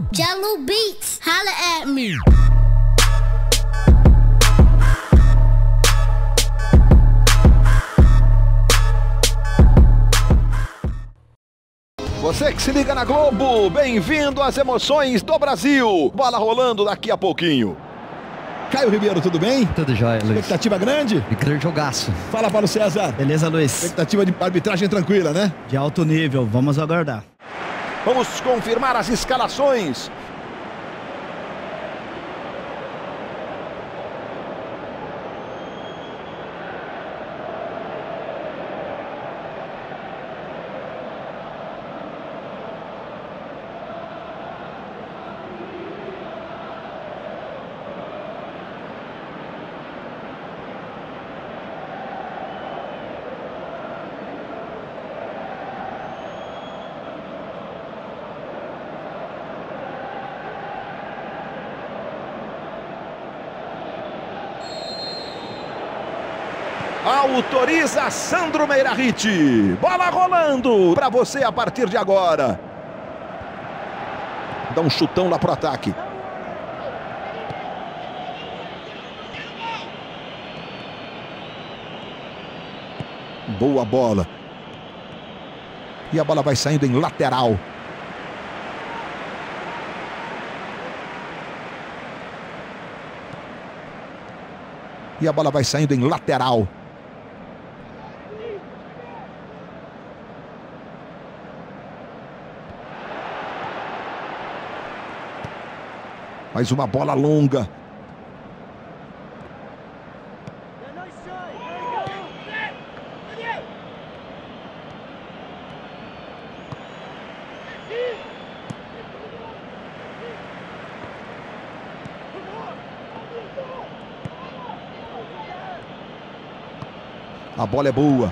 Jello Beats, holla at me. Você que se liga na Globo, bem-vindo às emoções do Brasil. Bola rolando daqui a pouquinho. Caio Ribeiro, tudo bem? Tudo jóia, Luiz. Expectativa grande? Grande jogaço. Fala, Paulo César. Beleza, Luiz? Expectativa de arbitragem tranquila, né? De alto nível, vamos aguardar. Vamos confirmar as escalações. Autoriza Sandro Meirahit. Bola rolando para você a partir de agora. Dá um chutão lá pro ataque. Boa bola. E a bola vai saindo em lateral. E a bola vai saindo em lateral. Mais uma bola longa. A bola é boa.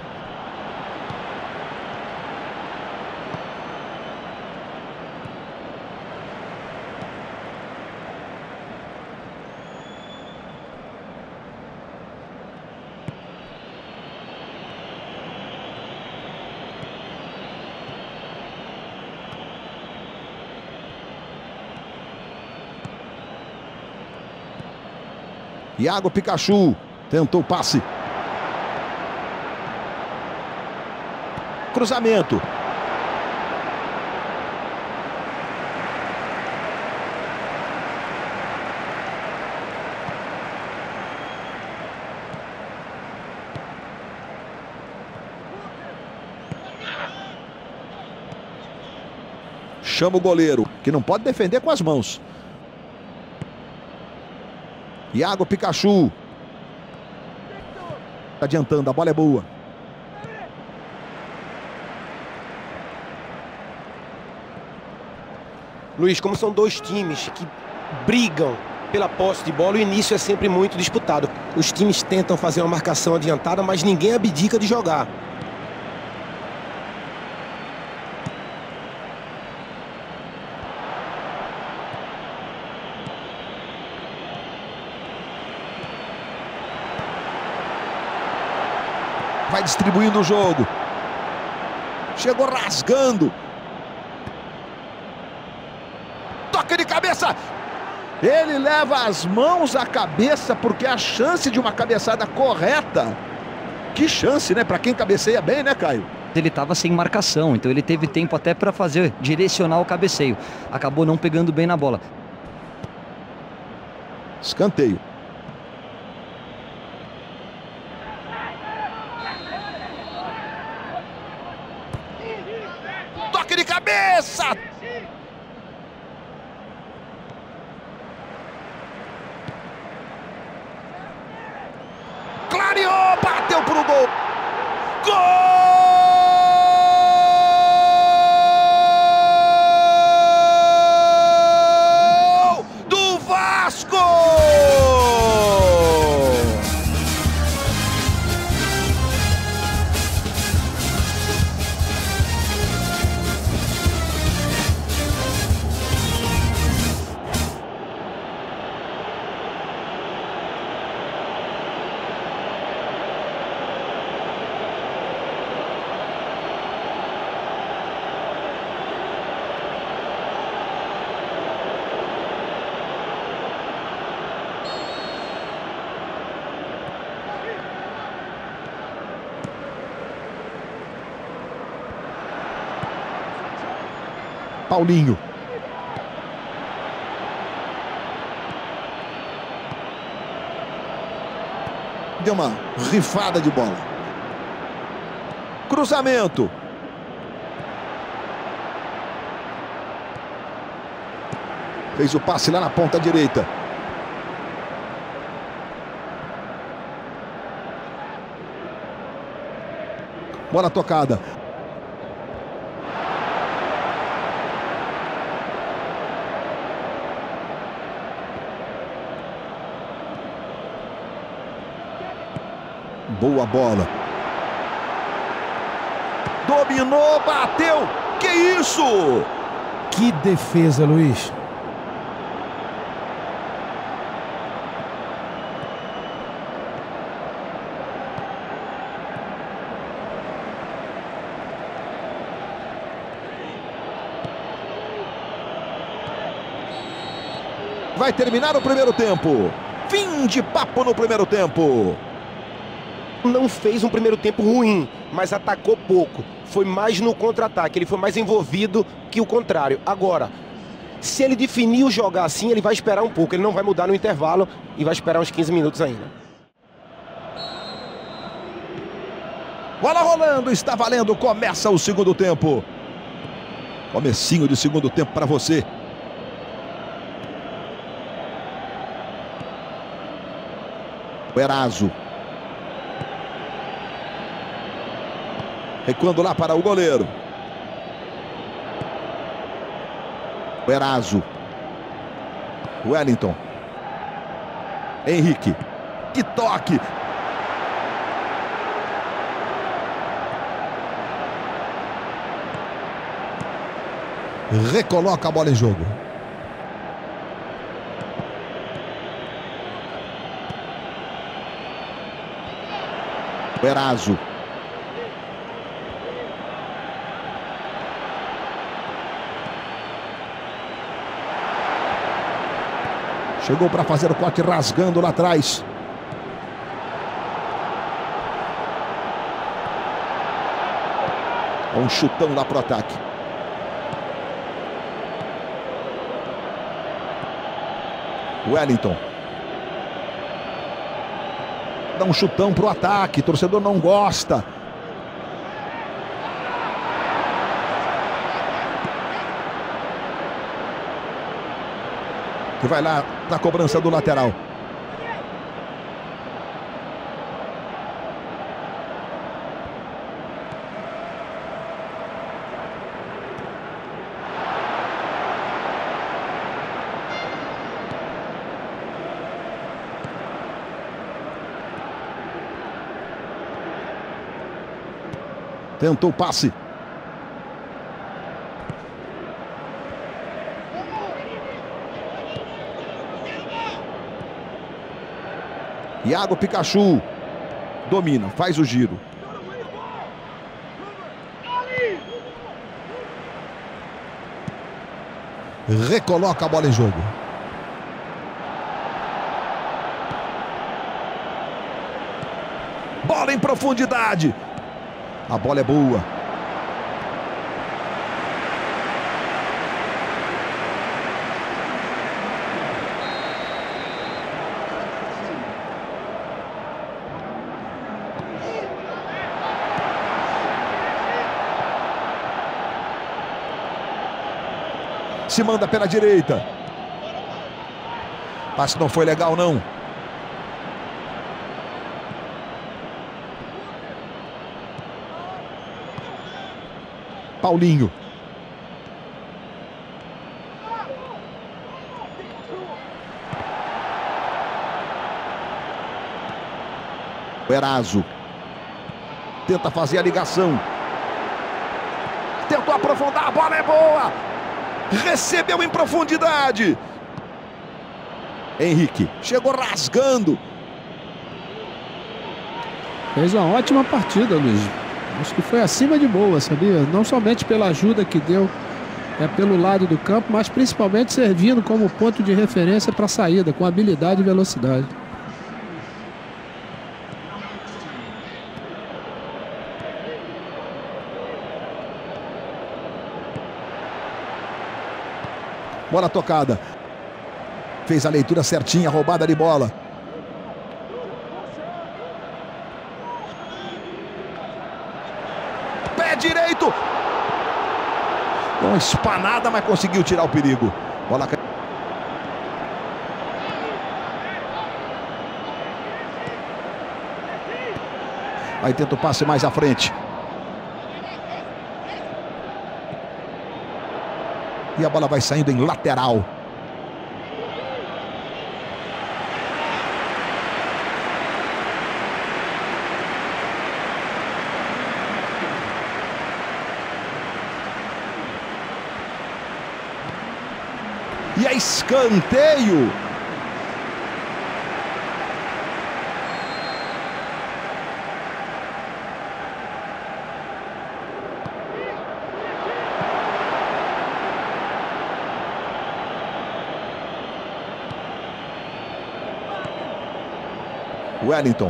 Iago Pikachu tentou o passe. Cruzamento. Chama o goleiro, que não pode defender com as mãos. Iago Pikachu. Adiantando, a bola é boa. Luiz, como são dois times que brigam pela posse de bola, o início é sempre muito disputado. Os times tentam fazer uma marcação adiantada, mas ninguém abdica de jogar. Vai distribuindo o jogo. Chegou rasgando. Toque de cabeça. Ele leva as mãos à cabeça porque a chance de uma cabeçada correta. Que chance, né? Para quem cabeceia bem, né, Caio? Ele estava sem marcação, então ele teve tempo até para fazer, direcionar o cabeceio. Acabou não pegando bem na bola. Escanteio. Toque de cabeça! Clareou, bateu pro gol. Gol do Vasco! Paulinho. Deu uma rifada de bola. Cruzamento. Fez o passe lá na ponta direita. Bola tocada. Boa bola. Dominou, bateu. Que isso? Que defesa, Luiz. Vai terminar o primeiro tempo. Fim de papo no primeiro tempo. Não fez um primeiro tempo ruim, mas atacou pouco. Foi mais no contra-ataque, ele foi mais envolvido que o contrário. Agora, se ele definir o jogar assim, ele vai esperar um pouco. Ele não vai mudar no intervalo e vai esperar uns 15 minutos ainda. Bola rolando, está valendo. Começa o segundo tempo. Comecinho de segundo tempo para você. O Eraso. Recuando lá para o goleiro. O Eraso. Wellington. Henrique. Que toque. Recoloca a bola em jogo. O Eraso. Chegou para fazer o corte, rasgando lá atrás. Um chutão lá pro ataque. Wellington. Dá um chutão pro ataque. Torcedor não gosta. Que vai lá na cobrança do lateral. Tentou o passe. Iago Pikachu. Domina, faz o giro. Recoloca a bola em jogo. Bola em profundidade. A bola é boa. Se manda pela direita. Passe não foi legal, não. Paulinho. O Eraso. Tenta fazer a ligação. Tentou aprofundar, a bola é boa. Recebeu em profundidade. Henrique chegou rasgando. Fez uma ótima partida, Luiz. Acho que foi acima de boa, sabia? Não somente pela ajuda que deu pelo lado do campo, mas principalmente servindo como ponto de referência para a saída, com habilidade e velocidade. Bola tocada. Fez a leitura certinha, roubada de bola. Pé direito. Uma espanada, mas conseguiu tirar o perigo. Bola. Aí tenta o passe mais à frente. E a bola vai saindo em lateral. E é escanteio. Wellington.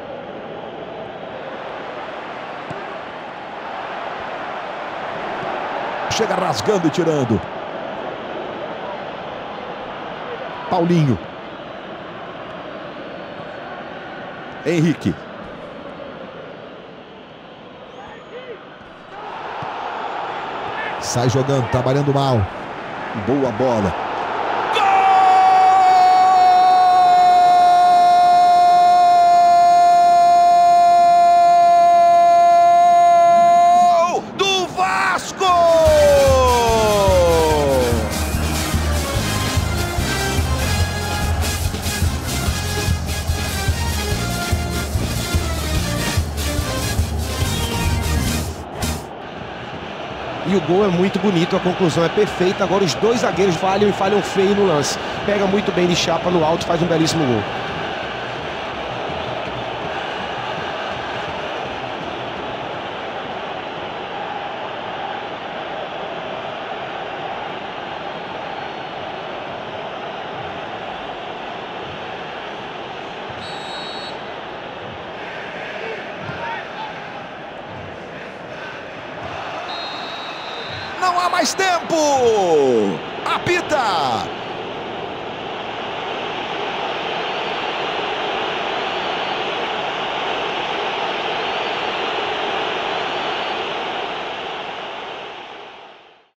Chega rasgando e tirando. Paulinho. Henrique. Sai jogando, trabalhando mal. Boa bola. Gol do Vasco! E o gol é muito bonito, a conclusão é perfeita. Agora os dois zagueiros falham e falham feio no lance. Pega muito bem de chapa no alto, faz um belíssimo gol. Não há mais tempo. Apita.